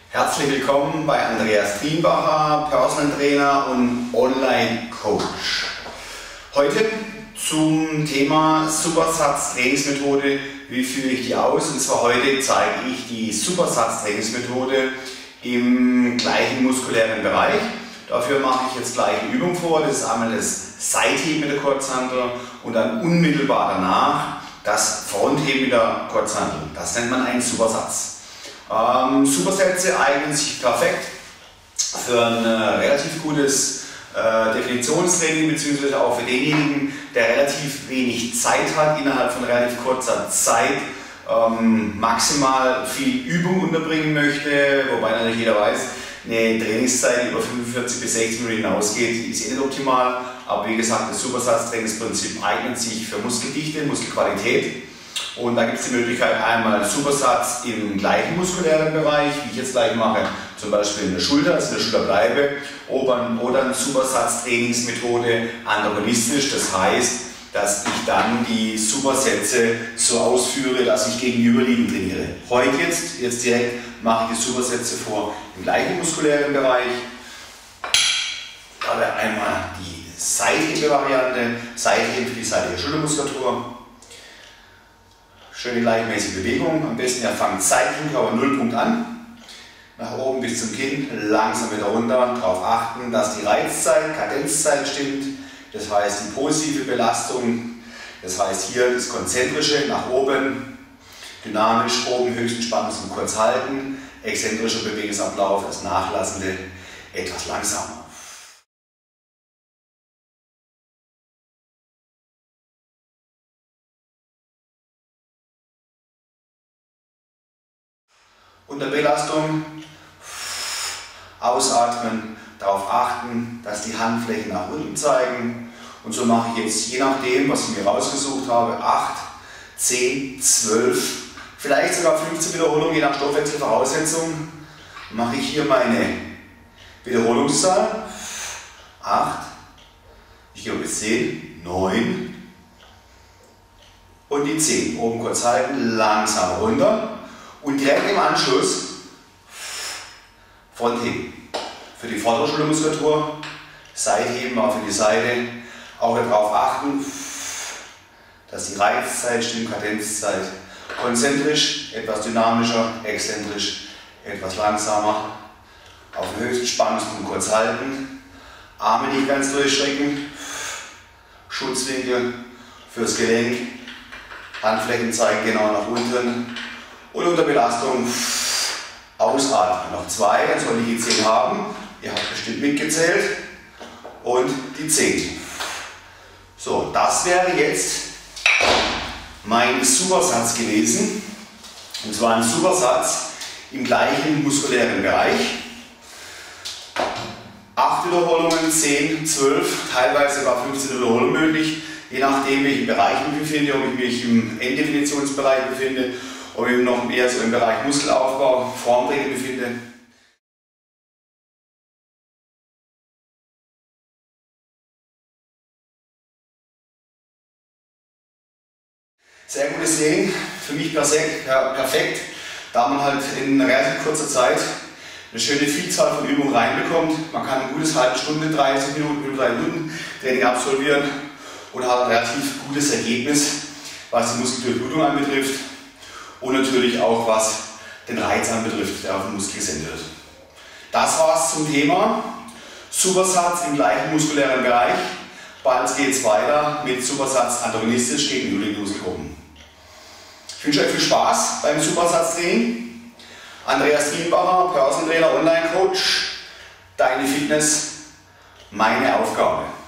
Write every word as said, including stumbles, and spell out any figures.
Herzlich willkommen bei Andreas Trienbacher, Personal Trainer und Online Coach. Heute zum Thema Supersatz Trainingsmethode. Wie führe ich die aus? Und zwar heute zeige ich die Supersatz Trainingsmethode im gleichen muskulären Bereich. Dafür mache ich jetzt gleich eine Übung vor. Das ist einmal das Seitheben mit der Kurzhantel und dann unmittelbar danach das Frontheben mit der Kurzhantel. Das nennt man einen Supersatz. Ähm, Supersätze eignen sich perfekt für ein äh, relativ gutes äh, Definitionstraining, beziehungsweise auch für denjenigen, der relativ wenig Zeit hat, innerhalb von relativ kurzer Zeit ähm, maximal viel Übung unterbringen möchte, wobei natürlich jeder weiß, eine Trainingszeit über fünfundvierzig bis sechzig Minuten hinausgeht, ist eh nicht optimal, aber wie gesagt, das Supersatz-Trainingsprinzip eignet sich für Muskeldichte, Muskelqualität. Und da gibt es die Möglichkeit, einmal Supersatz im gleichen muskulären Bereich, wie ich jetzt gleich mache, zum Beispiel in der Schulter, also in der Schulter bleibe, oder eine Supersatz-Trainingsmethode antagonistisch, das heißt, dass ich dann die Supersätze so ausführe, dass ich gegenüberliegend trainiere. Heute jetzt, jetzt direkt mache ich die Supersätze vor im gleichen muskulären Bereich. Da wäre einmal die Seithebe-Variante, Seitheben für die seitige Schultermuskulatur. Schöne gleichmäßige Bewegung, am besten ihr fangt seitlich im Körper Nullpunkt an, nach oben bis zum Kinn, langsam wieder runter, darauf achten, dass die Reizzeit, Kadenzzeit stimmt, das heißt die positive Belastung, das heißt hier das konzentrische nach oben, dynamisch oben höchsten Spannungs- und kurz halten, exzentrischer Bewegungsablauf, das nachlassende etwas langsamer. Unter Belastung ausatmen, darauf achten, dass die Handflächen nach unten zeigen. Und so mache ich jetzt, je nachdem, was ich mir rausgesucht habe, acht, zehn, zwölf, vielleicht sogar fünfzehn Wiederholungen, je nach Stoffwechselvoraussetzung, mache ich hier meine Wiederholungszahl. acht, ich gehe bis zehn, neun und die zehn. Oben kurz halten, langsam runter. Und direkt im Anschluss Frontheben. Für die vordere Schultermuskulatur, Seitheben auch für die Seite. Auch darauf achten, dass die Reizzeit stimmt, Kadenzzeit. Konzentrisch, etwas dynamischer, exzentrisch, etwas langsamer. Auf den höchsten Spannungspunkt kurz halten. Arme nicht ganz durchstrecken. Schutzwinkel fürs Gelenk. Handflächen zeigen genau nach unten. Und unter Belastung ausatmen. Noch zwei, dann soll ich die zehn haben. Ihr habt bestimmt mitgezählt. Und die zehn. So, das wäre jetzt mein Supersatz gewesen. Und zwar ein Supersatz im gleichen muskulären Bereich. acht Wiederholungen, zehn, zwölf, teilweise sogar fünfzehn Wiederholungen möglich. Je nachdem, welchen Bereich ich mich befinde, ob ich mich im Enddefinitionsbereich befinde, ob ich noch eher so im Bereich Muskelaufbau, Formtraining befinde. Sehr gutes Training, für mich perfekt, perfekt, da man halt in relativ kurzer Zeit eine schöne Vielzahl von Übungen reinbekommt. Man kann ein gutes halbe Stunde, dreißig Minuten, über drei Minuten Training absolvieren und hat ein relativ gutes Ergebnis, was die Muskeldurchblutung anbetrifft. Und natürlich auch was den Reiz anbetrifft, der auf den Muskel gesendet wird. Das war's zum Thema Supersatz im gleichen muskulären Bereich. Bald geht es weiter mit Supersatz antagonistisch gegen übrige Muskelgruppen. Ich wünsche euch viel Spaß beim Supersatztraining. Andreas Trienbacher, Personal Trainer, Online Coach. Deine Fitness, meine Aufgabe.